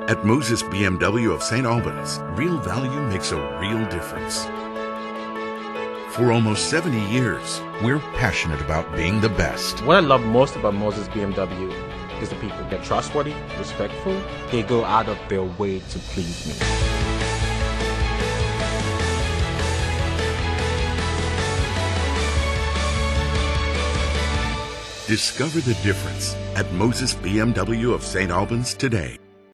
At Moses BMW of St. Albans, real value makes a real difference. For almost 70 years, we're passionate about being the best. What I love most about Moses BMW is the people. They're trustworthy, respectful. They go out of their way to please me. Discover the difference at Moses BMW of St. Albans today.